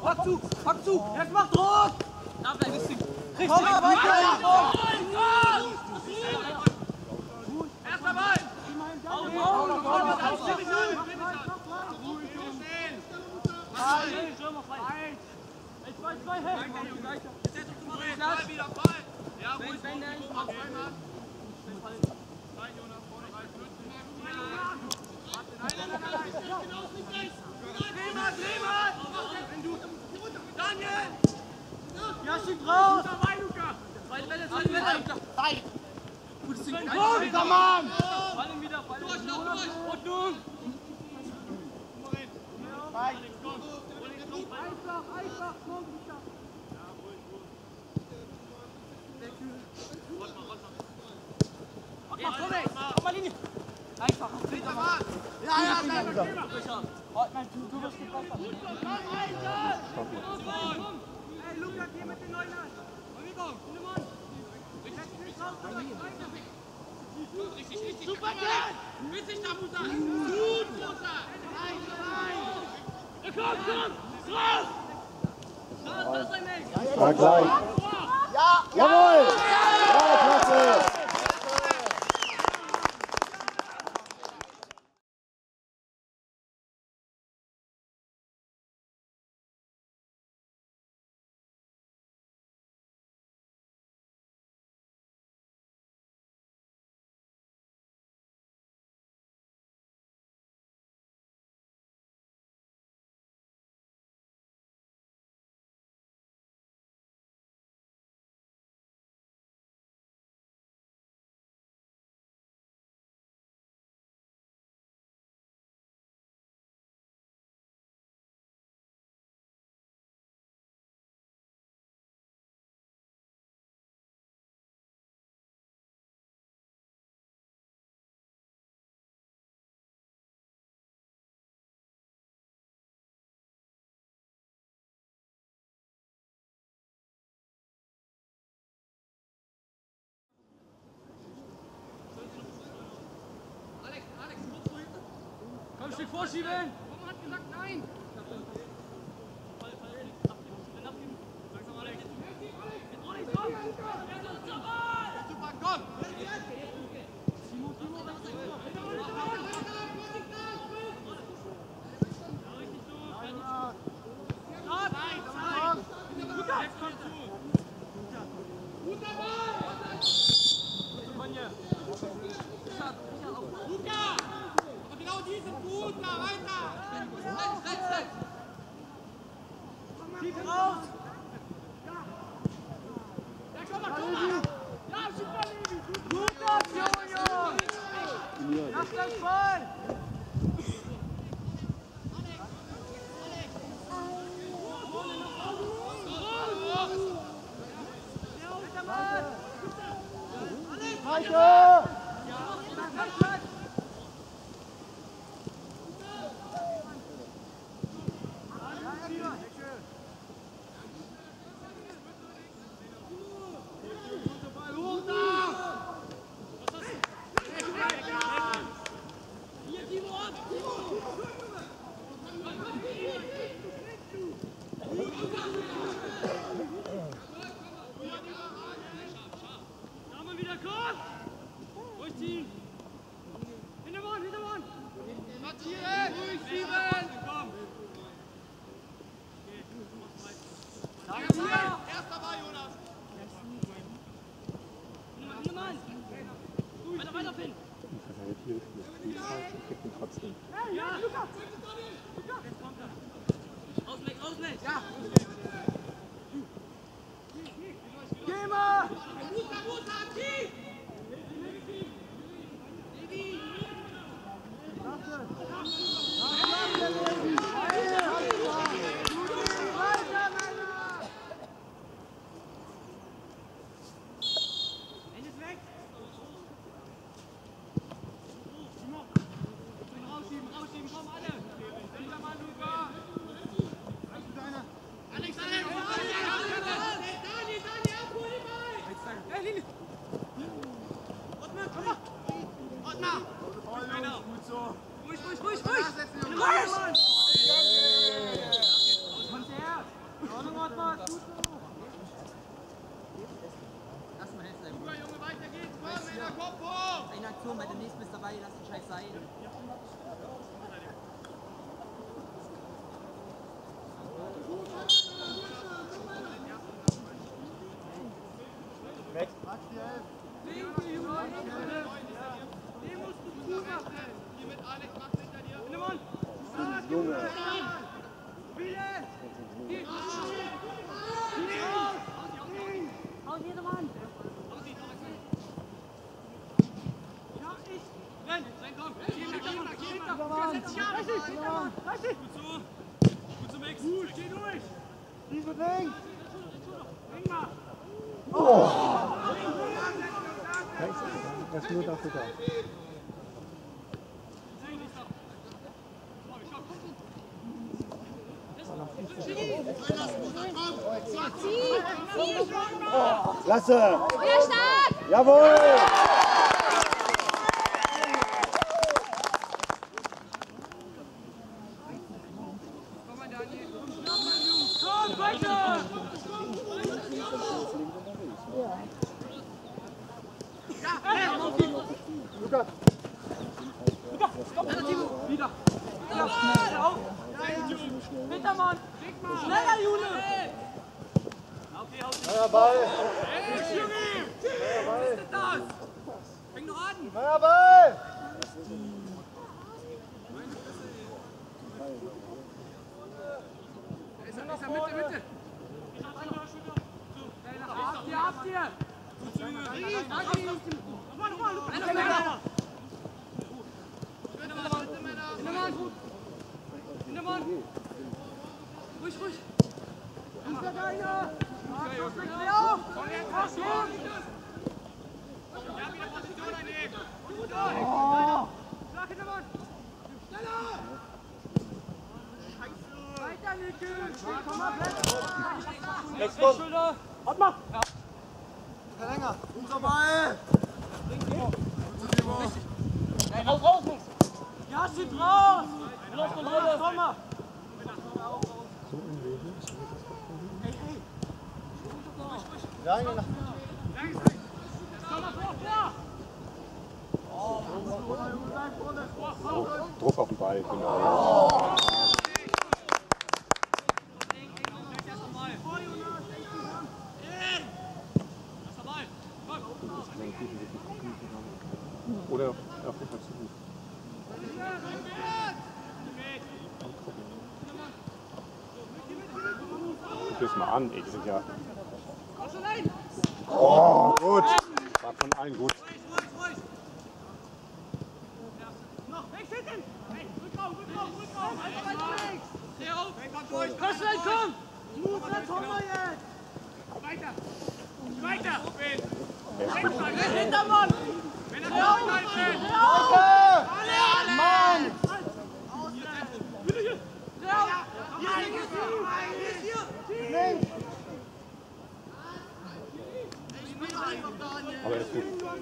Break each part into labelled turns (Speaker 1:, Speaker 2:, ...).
Speaker 1: Pack zu! Jetzt mach Druck! Da bleib ich. Richtig! Komm mal weiter! Erster Ball! Daniel! Ja, schick raus! Zweite Welle! Gutes Ding! Guter Mann! Fallen wieder, fallen wieder! Ordnung! Einfach, komm! Komm mal Linie! Einfach, ja, nein, du wirst gebracht. Hey, Luca, geh mit den Neuen an. Richtig. Super, witzig da, Musa. Gut, Musa. Komm, raus!
Speaker 2: Ja, gleich.
Speaker 1: Ja!
Speaker 2: Jawohl! Ja, klasse!
Speaker 1: Komm, Stück vorschieben! Roman hat gesagt nein! Super, komm! Tief raus! Ja, komm mal! Ja, super, Levi! Gut ab, Jojo! Lass das voll!
Speaker 2: Weiter!
Speaker 1: Ausweg! Ja! Geh mal! Musa, tief! Rausschieben, komm alle! Hintermann, Luca! Alex! Daniel, abhol den Ball! Hey, Linie!
Speaker 3: Eine Aktion, bei der nächsten ist dabei, lass den Scheiß sein.
Speaker 2: Weg.
Speaker 1: Den musst du zumachen. Hier mit Alex, Max hinter dir. Lindemann.
Speaker 2: Junge.
Speaker 1: Spiele. Raus, Lindemann. Ja, ich. Renn, komm. Gut zu Mix. Gut, steh durch.
Speaker 2: Diese Ding.
Speaker 1: Ring mal.
Speaker 2: Oh. Das ist nur dafür da. Klasse! Jawohl!
Speaker 1: Komm, weiter!
Speaker 2: Lukas!
Speaker 1: Wieder! Hintermann! Schneller, Jule!
Speaker 2: Neuer Ball!
Speaker 1: Neuer Ball! Was ist das? Fäng noch an!
Speaker 2: Neuer Ball!
Speaker 1: Ist er Mitte! Habt ihr! Hintermann! Ruhig! Ist der da hier? Ja, wieder Position einnehmen! Schlag Hintermann! Schneller! Weiter, Lücke! Komm mal,
Speaker 2: Jetzt komm!
Speaker 1: Warte mal!
Speaker 2: Verlänger! Unser Ball!
Speaker 1: Raus! Ja, steht raus! Los, komm mal!
Speaker 2: Ja, ja. Druck auf den Ball, genau. Oder auf jeden Fall zu gut. Guck das mal an, ey, die sind ja... Oh, gut! War von allen gut.
Speaker 1: Komm! Smooth, jetzt haben wir jetzt! Weiter! Hintermann! Mann!
Speaker 2: Aber er ist gut.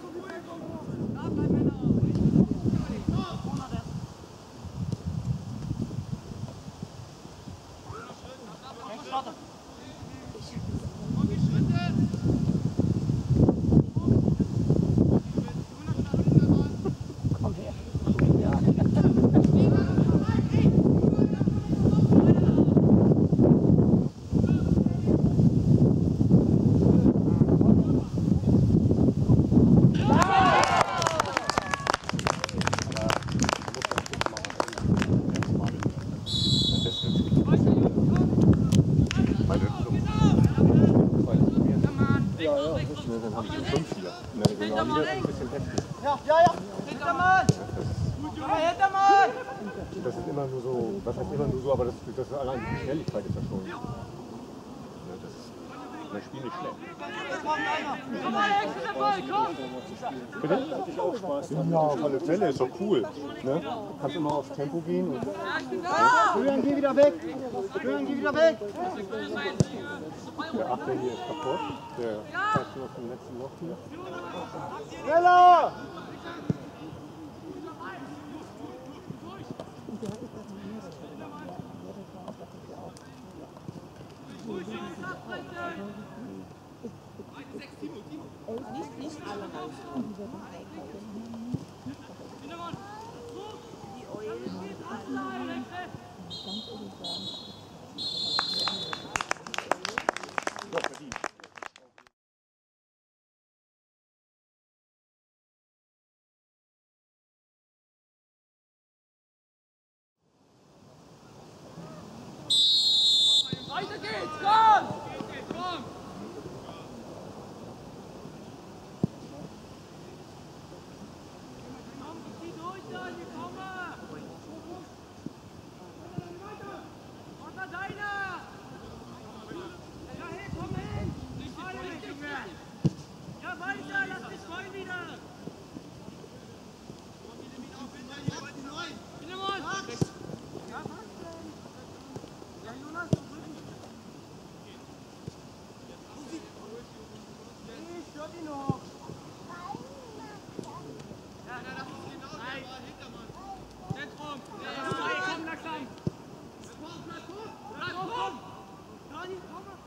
Speaker 2: Dann habe ich schon 5 hier. In der Regionalliga ist es ein bisschen heftig.
Speaker 1: Ja! Hintermann! Hintermann!
Speaker 2: Das ist immer nur so, was heißt immer nur so, aber das ist allein die Schnelligkeit ist ja schon. Ja, das Spiel nicht schlecht.
Speaker 1: Komm mal, extra Ball, komm!
Speaker 2: Bitte? Ja, auf alle Fälle, ist doch cool. Ne? Kannst immer aufs Tempo gehen. Und Julian, geh wieder weg! Julian, geh wieder weg! Der Achter hier ist kaputt. Der zeigt noch vom letzten Loch hier. Schneller!
Speaker 3: Nicht alle raus.
Speaker 1: Weiter geht's, komm! Komm! Zieh durch, Daniel, komm mal! Unter deiner! Ja, hey, komm hin! Nicht Junge! Ja, weiter, lass dich voll wieder! Ja, Jonas, du drücken! Stört ihn noch! Ja, das ist genau der Hintermann. Zentrum! Ja, komm, na komm! Komm! Daniel, komm mal!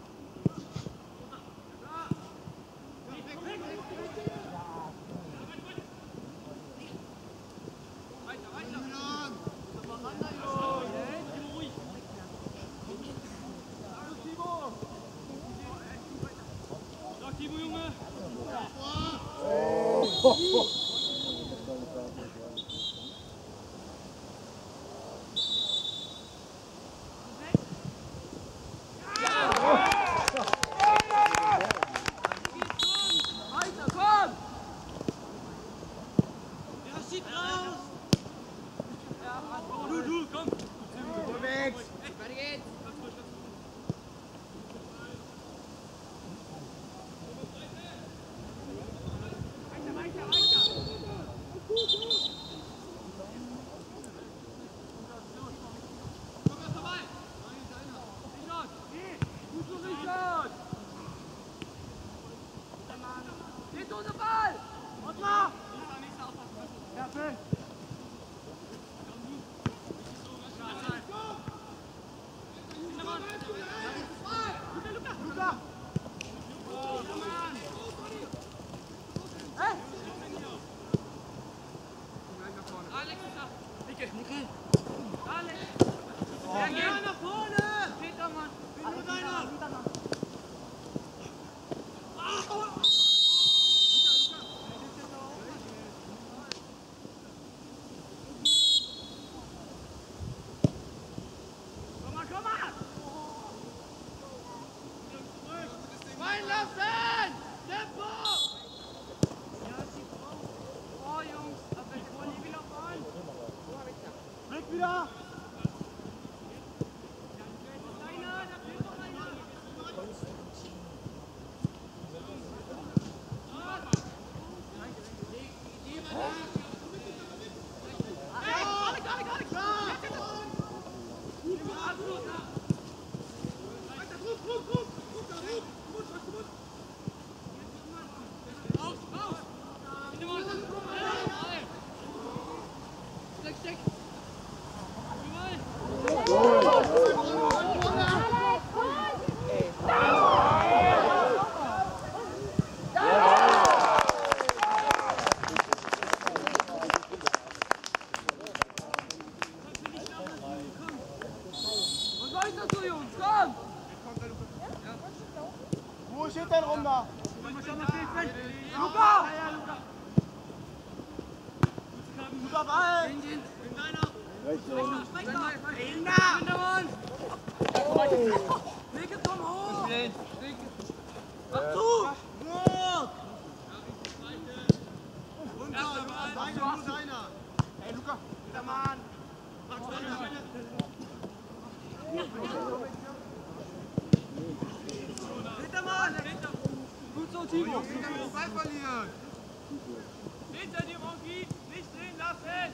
Speaker 1: Hinter dir, Monkey! Nicht drehen lassen!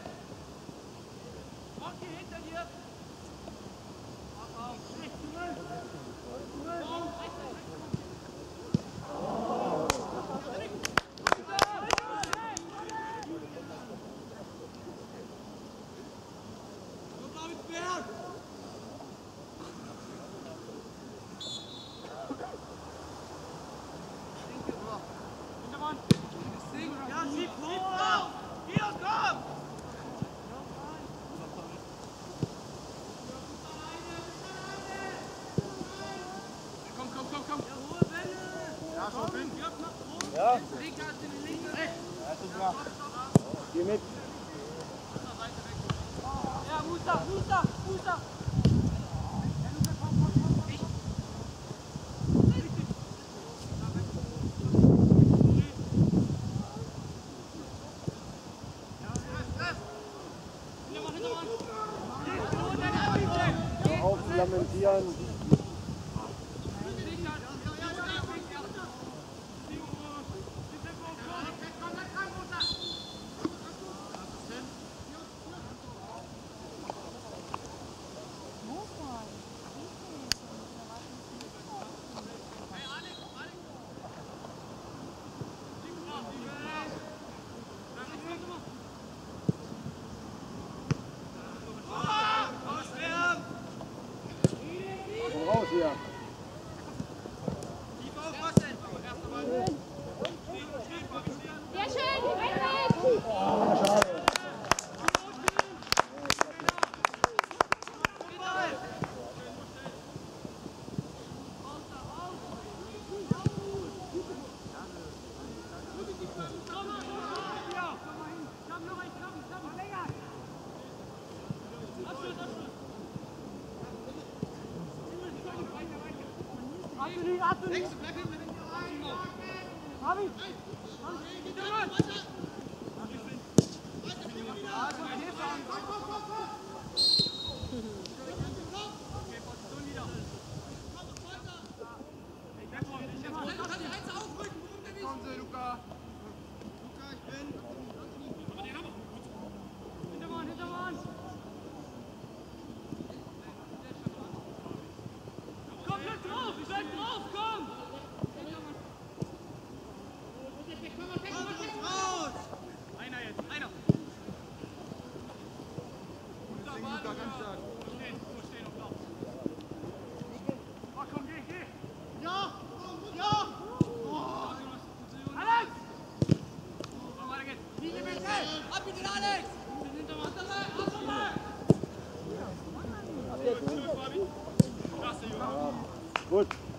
Speaker 1: Monkey, hinter dir! Hintermann!
Speaker 2: Geh mit.
Speaker 1: Ja, Muster.
Speaker 2: Auf lamentieren. Raus hier.
Speaker 4: Sehr schön, weiter!
Speaker 2: Ah, schade. Gut.